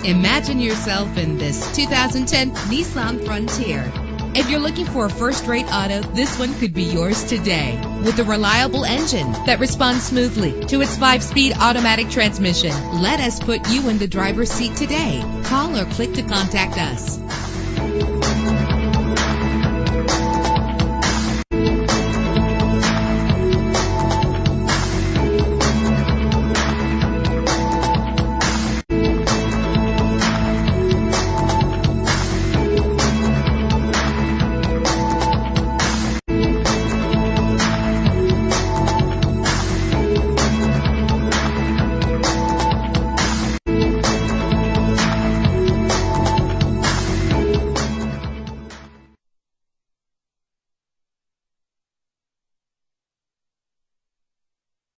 Imagine yourself in this 2010 Nissan Frontier. If you're looking for a first-rate auto, this one could be yours today. With a reliable engine that responds smoothly to its 5-speed automatic transmission, let us put you in the driver's seat today. Call or click to contact us.